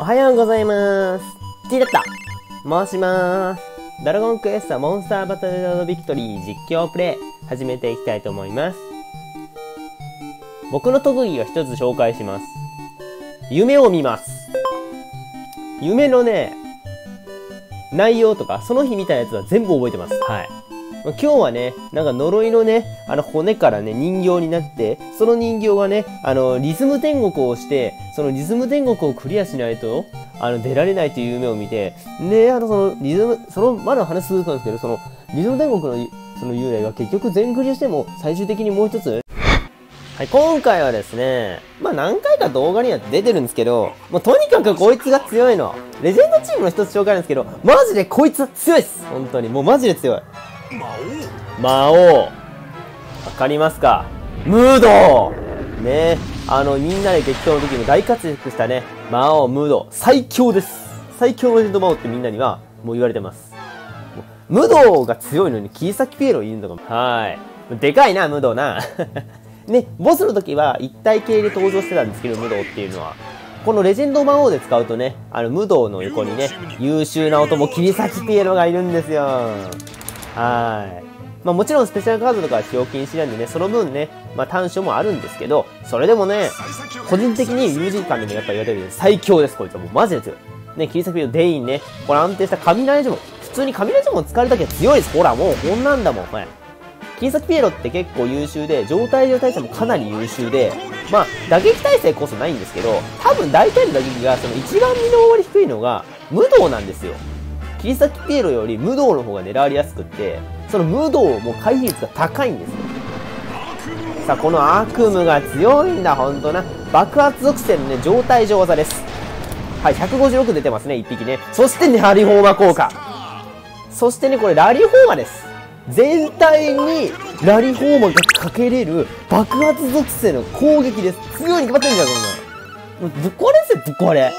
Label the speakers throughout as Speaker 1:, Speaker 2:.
Speaker 1: はようございます。T だった。申します。ドラゴンクエストモンスターバトルロードビクトリー実況プレイ始めていきたいと思います。僕の特技を一つ紹介します。夢を見ます。夢のね、内容とかその日見たやつは全部覚えてます。はい。今日はね、なんか呪いのね、骨からね、人形になって、その人形がね、リズム天国をして、そのリズム天国をクリアしないと、出られないという夢を見て、で、まだ話するんですけど、その、リズム天国の、その幽霊が結局全クリアしても、最終的にもう一つ、はい、今回はですね、まあ何回か動画には出てるんですけど、もうとにかくこいつが強いの。レジェンドチームの一つ紹介なんですけど、マジでこいつは強いです。本当に。もうマジで強い。魔王。わかりますか？ムードね、みんなで激闘の時に大活躍したね、魔王ムード。最強です。最強のレジェンド魔王ってみんなにはもう言われてます。ムドが強いのに切り裂きピエロいるのかも。はい。でかいな、ムドな。ね、ボスの時は一体系で登場してたんですけど、ムドっていうのは。このレジェンド魔王で使うとね、ムドの横にね、優秀な男、切り裂きピエロがいるんですよ。はい。まあもちろんスペシャルカードとかは使用禁止なんでね、その分ね、まあ短所もあるんですけど、それでもね、個人的に友人間でもやっぱ言われてるように最強です、こいつは。もうマジで強い。ね、切り裂きピエロ、デインね、これ安定した雷呪文。普通に雷呪文使われた時は強いです。ほら、もうこんなんだもん。はい。切り裂きピエロって結構優秀で、状態上耐性もかなり優秀で、まあ、打撃耐性こそないんですけど、多分大体の打撃が、その一番身の回り低いのが、無道なんですよ。切り裂きピエロより無道の方が狙われやすくって、その無道も回避率が高いんですよ。さあ、この悪夢が強いんだ、ほんとな。爆発属性のね、状態上技です。はい、156出てますね、1匹ね。そしてね、ラリホーマ効果。そしてね、これラリホーマです。全体にラリホーマがかけれる爆発属性の攻撃です。強いに決まってんじゃん、こんな。もうぶっ壊れですよ、ぶっ壊れ。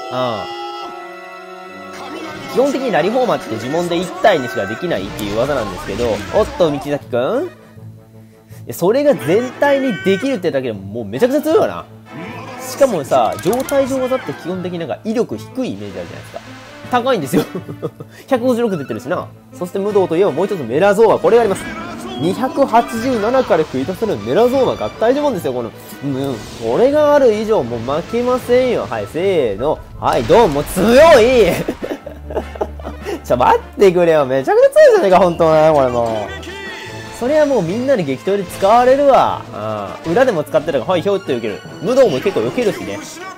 Speaker 1: 基本的にラリホーマって呪文で1体にしかできないっていう技なんですけど、おっと、道崎くんそれが全体にできるってだけでももうめちゃくちゃ強いよな。しかもさ、状態上技って基本的になんか威力低いイメージあるじゃないですか。高いんですよ。156出てるしな。そして無道といえばもう一つメラゾーマ。これがあります。287から繰り出せるメラゾーマ合体呪文ですよ、この。これがある以上もう負けませんよ。はい、せーの。はい、どうも強い待ってくれよ。めちゃくちゃ強いじゃねえか、ほんとな、これもう。それはもうみんなで激闘で使われるわ。裏でも使ってるから、はい、ひょいっと避ける。無道も結構避けるしね。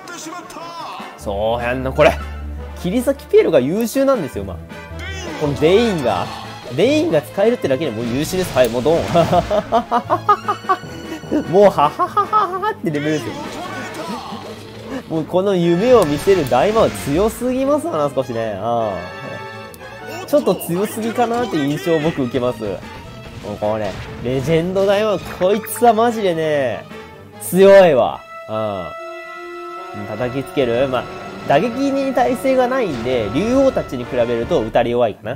Speaker 1: そうやんな、これ。切り裂きピエロが優秀なんですよ、まあ。このデインが使えるってだけでもう優秀です。はい、もうドン。もう、はははははってレベルですよ。もうこの夢を見せる大魔王強すぎますわな、少しね。ちょっと強すぎかなっていう印象を僕受けます。もうこれ、レジェンド大魔王、こいつはマジでね、強いわ。叩きつけるまあ、打撃に耐性がないんで、竜王たちに比べると打たれ弱いかな。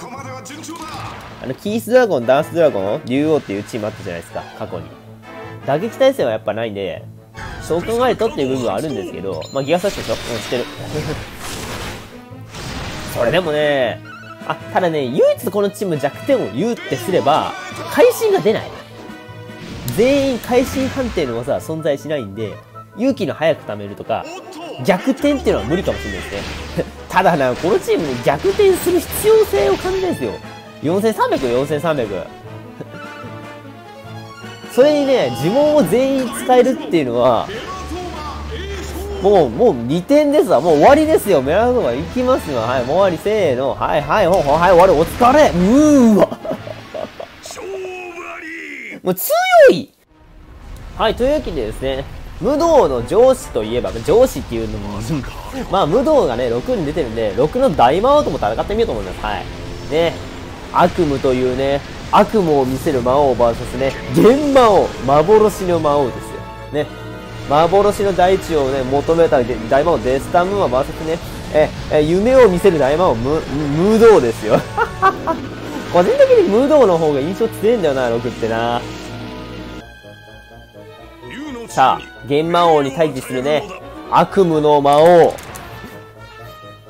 Speaker 1: キースドラゴン、ダンスドラゴン、竜王っていうチームあったじゃないですか、過去に。打撃耐性はやっぱないんで、そう考えるとっていう部分はあるんですけど、まあギガサッシでしょしてる。それでもね、ただね、唯一このチーム弱点を言うってすれば、会心が出ない。全員会心判定の技は存在しないんで、勇気の早く貯めるとか、逆転っていうのは無理かもしれないですね。ただな、このチームに逆転する必要性を感じないんですよ。4300、4300。それにね、呪文を全員使えるっていうのは、もう2点ですわ。もう終わりですよ。メラゾーマ行きますわ。はい、もう終わり。せーの。はい、はい、はい、終わり。お疲れ。わ。もう強い。はい、というわけでですね、無道の上司といえば、上司っていうのも、まあ、無道がね、6に出てるんで、6の大魔王とも戦ってみようと思います。はい。ね、悪夢というね、悪夢を見せる魔王 VS ね、幻魔王、幻の魔王ですよ。ね。幻の大地をね、求めた大魔王デスタムーマ VS ね、夢を見せる大魔王無道ですよ。個人的に無道の方が印象強いんだよな、6ってな。さあ、幻魔王に対峙するね、悪夢の魔王。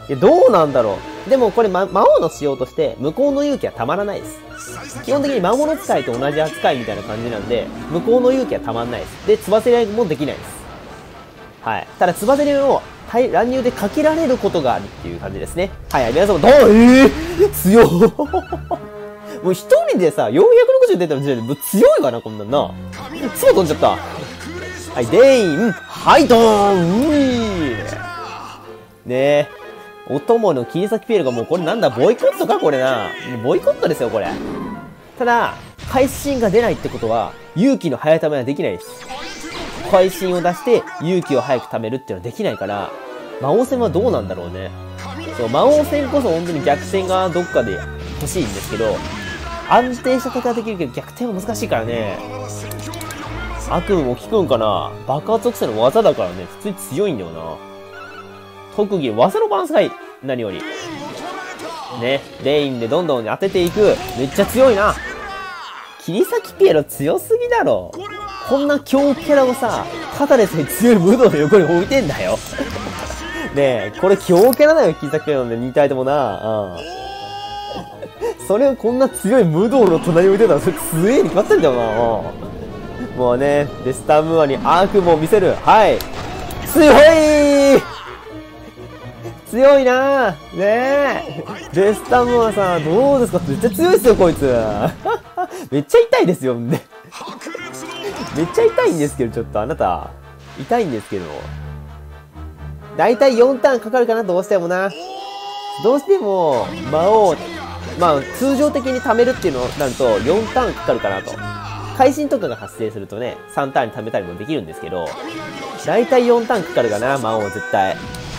Speaker 1: いや、どうなんだろう。でもこれ、魔王の仕様として、向こうの勇気はたまらないです。基本的に魔物使いと同じ扱いみたいな感じなんで、向こうの勇気はたまんないです。で、つばぜり合いもできないです。はい。ただ、つばぜり合いを乱入でかけられることがあるっていう感じですね。はいはい、皆さんも強っもう一人でさ、460出てる時点で強いわな、こんなんな。すぐ飛んじゃった。はい、デイン、はいドーンねえ。お供の切り裂きピエロがもうこれなんだ、ボイコットかこれな。ボイコットですよ、これ。ただ、会心が出ないってことは、勇気の早溜めはできないです。会心を出して、勇気を早く貯めるっていうのはできないから、魔王戦はどうなんだろうね。そう、魔王戦こそ本当に逆転がどっかで欲しいんですけど、安定した戦いはできるけど逆転は難しいからね。悪夢も効くんかな。爆発属性の技だからね、普通に強いんだよな。特技、技のバランスがいい。何より。ね、レインでどんどん当てていく。めっちゃ強いな。切り裂きピエロ強すぎだろ。こんな強キャラをさ、肩でさえ強い武道の横に置いてんだよ。ねえ、これ強キャラだよ、切り裂きピエロなんで2体ともな。それをこんな強い武道の隣に置いてたら、それ強えに決まってんだよな。もうね、デスタムーアに悪夢を見せる。はい。強い強いなねえ。デスタムーアさん、どうですかめっちゃ強いですよ、こいつ。めっちゃ痛いですよ、ね。めっちゃ痛いんですけど、ちょっとあなた。痛いんですけど。だいたい4ターンかかるかな、どうしてもな。どうしても、魔王、まあ、通常的に貯めるっていうのになると、4ターンかかるかなと。会心とかが発生するとね、3ターンに貯めたりもできるんですけど、だいたい4ターンかかるかな、魔王絶対。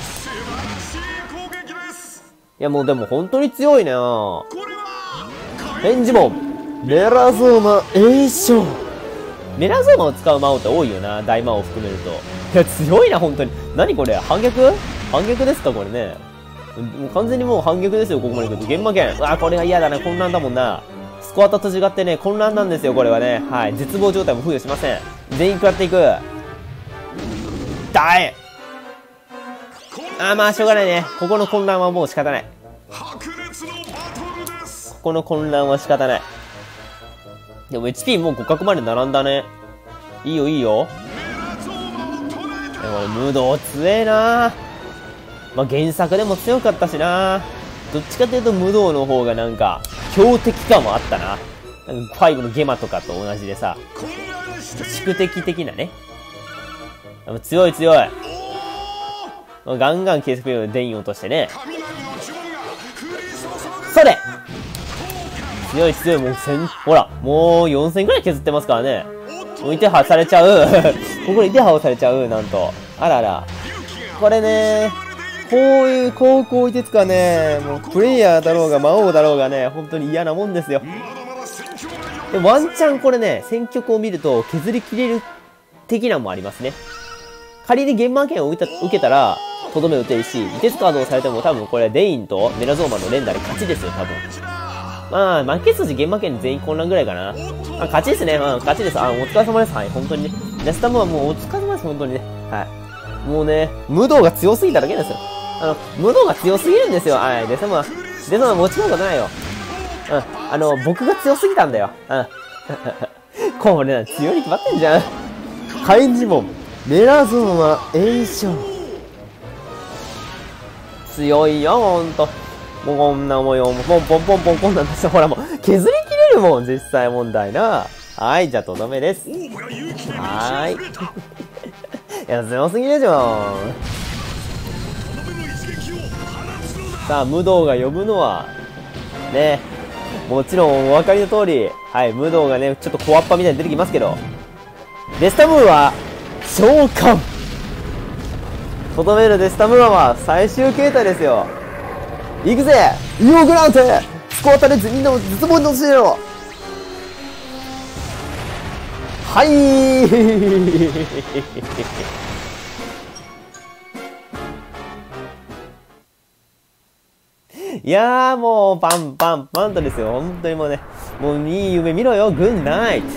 Speaker 1: いやもうでも本当に強いな返事もメラゾーマ栄翔メラゾーマを使う魔王って多いよな、大魔王を含めると。いや強いな本当に。何これ反逆反逆ですかこれね。もう完全にもう反逆ですよ、ここまで来ると。現場剣。うわこれが嫌だな、混乱だもんな。スコアタと違ってね、混乱なんですよ、これはね。はい。絶望状態も付与しません。全員食らっていく。だえまあ、しょうがないね。ここの混乱はもう仕方ない。ここの混乱は仕方ない。でも HP もう互角まで並んだね。いいよ、いいよ。でもムード強えな。まあ、原作でも強かったしな。どっちかというとムドウの方がなんか、強敵感もあったな。なんか5のゲマとかと同じでさ、宿敵的なね。強い強い。ガンガン計測用で電位落としてね。それ強い強い、もう1000、ほら、もう4000くらい削ってますからね。もういてはされちゃう。ここでいてはされちゃう、なんと。あらら。これね、こういう高校いてつかね、もうプレイヤーだろうが魔王だろうがね、本当に嫌なもんですよ。でもワンチャンこれね、選曲を見ると削りきれる的なのもありますね。仮にゲンマー剣を受けたら、とどめ打てるし、いてつカードをされても多分これデインとメラゾーマの連打で勝ちですよ、多分。まあ、負け筋ゲンマー剣全員混乱ぐらいかな。勝ちですね。勝ちです。お疲れ様です。はい、本当にね。デスタムはもうお疲れ様です、本当にね。はい。もうね、無道が強すぎただけですよ。無道が強すぎるんですよ。はい、デスタムは持ち込むことないよ。僕が強すぎたんだよ。これな、強いに決まってんじゃん。開示門、メラゾーマ、炎症。強いよ、ほんと。もうこんなもんよ、ポンポンポンポンこんなんですよ。ほらもう、削りきれるもん、実際問題な。はい、じゃあとどめです。はーい。いや、強すぎでしょ。さあ、無道が呼ぶのは、ね、もちろんお分かりの通り、はい、無道がね、ちょっと小アッパみたいに出てきますけど、デスタムーは、召喚とどめるデスタムーは最終形態ですよ。行くぜイオグランテスコアタレみんなも絶望に乗せろ。はいいやーもうパンパンパンとですよ。本当にもうね、もういい夢見ろよ。グッナイト。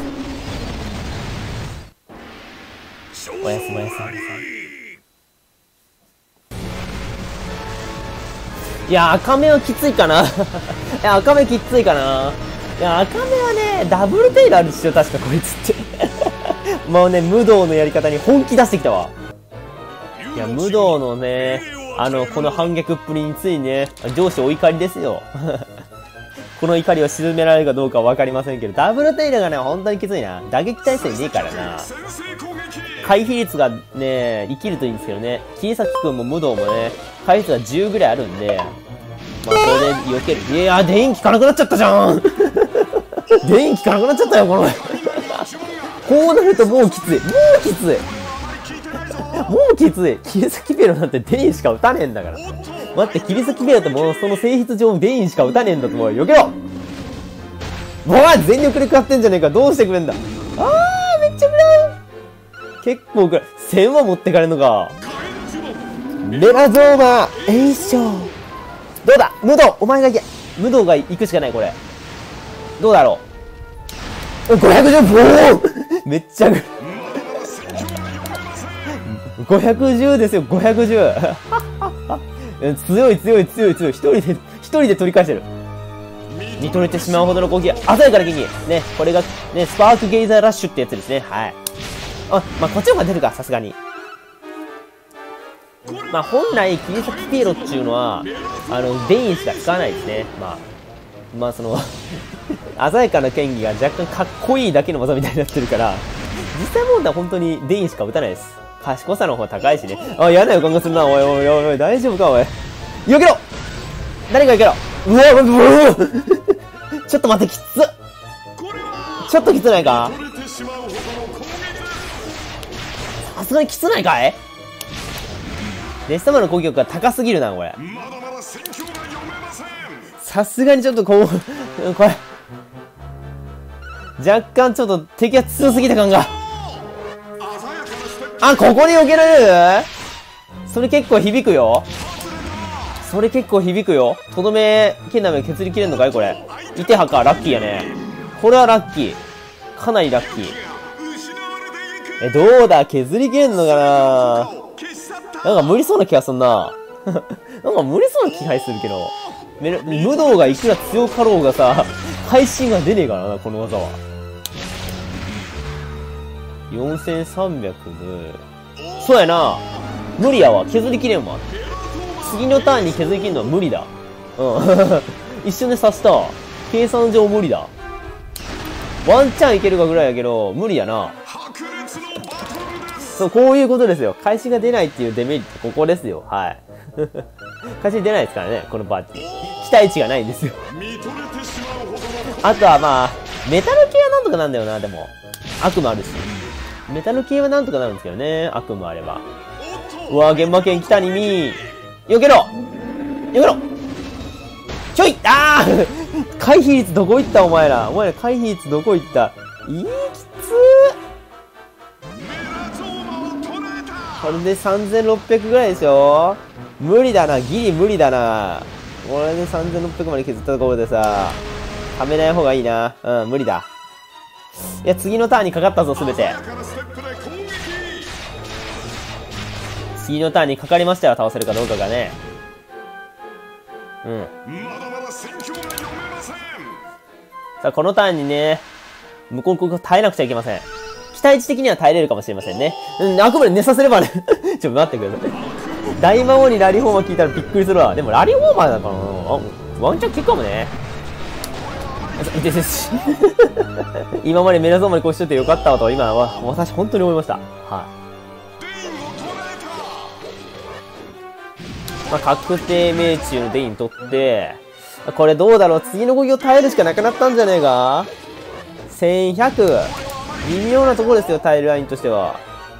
Speaker 1: おやすみおやすみ。 いや、赤目はきついかな。いや、赤目きついかな。いや、赤目はね、ダブルテイルあるでしょ、確かこいつって。もうね、無道のやり方に本気出してきたわ。いや、無道のね、この反逆っぷりについにね、上司お怒りですよ。この怒りを鎮められるかどうかはわかりませんけど、ダブルテイルがね、本当にきついな。打撃耐性ねえからな。回避率がね、生きるといいんですけどね。桐崎くんも無道もね、回避率が10ぐらいあるんで、まあ、それで避ける。いやー、電気効かなくなっちゃったじゃん。電気効かなくなっちゃったよ、この前。こうなるともうきつい。もうきつい。もうきつい。桐崎ベロなんて電しか打たねえんだから。待って、桐崎ベロってもうその性質上電しか打たねえんだと思うよ。避けろ。おい、全力で食らってんじゃねえか。どうしてくれんだ。あー、めっちゃ食らう。結構食らう。1000は持ってかれんのか。レラゾーマー、えいしょ。どうだ、無道、お前が行け。無道が行くしかない、これ。どうだろう。510、ボーンめっちゃ510ですよ、510。強い強い強い強い。一人で取り返してる。見とれてしまうほどの攻撃。鮮やかな撃。ね、これが、ね、スパークゲイザーラッシュってやつですね。はい。あ、まあ、こっちの方が出るか、さすがに。まあ、本来、桐崎ピエロっていうのは、ベインしか使わないですね。まあ、その、鮮やかな剣技が若干かっこいいだけの技みたいになってるから、実際問題は本当にデインしか打たないです。賢さの方が高いしね。あ、嫌な予感がするな。おいおいおいおい、大丈夫かおい。避けろ。誰か避けろ。うわうわちょっと待って、きつっ。ちょっときつないか。さすがにきつないかい。レスタマの攻撃力が高すぎるな、これ。さすがにちょっとこれ、若干ちょっと敵が強すぎた感が。あ、ここに避けられる？それ結構響くよ。それ結構響くよ。とどめ、剣ダメ削りきれんのかいこれ。いてはか、ラッキーやね。これはラッキー。かなりラッキー。どうだ削りきれんのかな。なんか無理そうな気がすんな。なんか無理そうな気がするけど。無道がいくら強かろうがさ、会心が出ねえからな、この技は。4300で。そうやな。無理やわ。削りきれんわ。次のターンに削りきるのは無理だ。うん。一瞬で刺した。計算上無理だ。ワンチャンいけるかぐらいやけど、無理やな。そう、こういうことですよ。開始が出ないっていうデメリット、ここですよ。はい。開始出ないですからね、このパーティー。期待値がないんですよ。あとはまあ、メタル系はなんとかなんだよな、でも。悪もあるし。メタル系はなんとかなるんですけどね、悪もあれば。うわぁ、現場県北にみ避けろ避けろちょいあー回避率どこ行ったお前ら。お前ら回避率どこ行った。きつー。これで3600ぐらいでしょ。無理だな。ギリ無理だな。これで3600まで削ったところでさ、はめない方がいいな。うん、無理だ。いや、次のターンにかかったぞ、すべて。次のターンにかかりましたら倒せるかどうかがね。うん。さあ、このターンにね、向こう耐えなくちゃいけません。期待値的には耐えれるかもしれませんね。うん、あくまで寝させればね。ちょっと待ってください。大魔王にラリーフォーマー聞いたらびっくりするわ。でもラリーフォーマーだからな。ワンチャン結構かもね。今までメラゾーマにこうしといてよかったわと、今は、私本当に思いました。はい。まあ、確定命中のデイン取って、これどうだろう、次の攻撃を耐えるしかなくなったんじゃねえか ?1100。微妙なところですよ、耐えるラインとしては。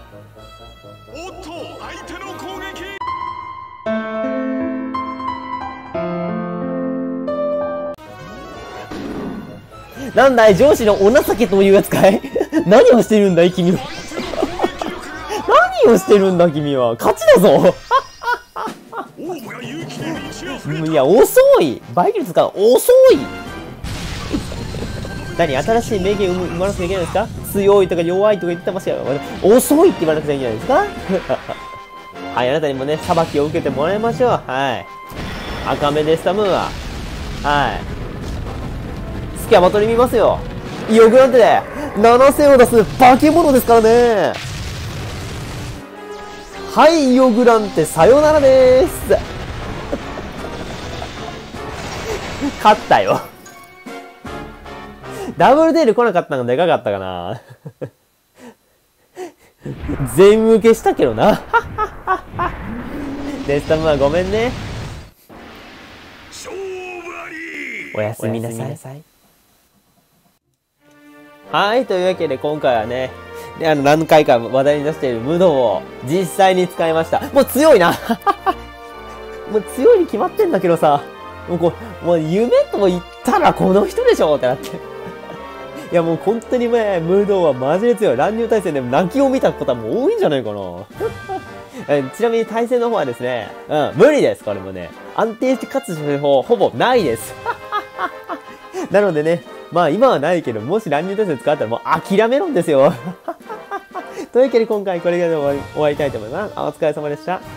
Speaker 1: なんだい、上司のお情けというやつかい何をしてるんだい、君は。何をしてるんだ、君は。勝ちだぞいや、遅いバイキル使う。遅い何新しい名言生まなくちゃいけないんですか。強いとか弱いとか言ってましたよ。遅いって言わなくちゃいけないんですかはい、あなたにもね、裁きを受けてもらいましょう。はい。 赤目でスタムーンは。はい。スキャバトに見ますよ。イオグランテで7000を出す化け物ですからね。はい、イオグランテさよならでーす。勝ったよ。ダブルデール来なかったのがでかかったかな。全受けしたけどな。デスタムはごめんね。おやすみなさい。はい、というわけで今回はね、何回か話題に出しているムドを実際に使いました。もう強いな。もう強いに決まってんだけどさ、もう夢と言ったらこの人でしょってなって。いやもう本当にね、ムドはマジで強い。乱入対戦でも泣きを見たことはもう多いんじゃないかな。ちなみに対戦の方はですね、無理です、これもね。安定して勝つ手法ほぼないです。なのでね、まあ今はないけど、もし乱入対戦使ったらもう諦めろんですよ。というわけで今回これで終わりたいと思います。お疲れ様でした。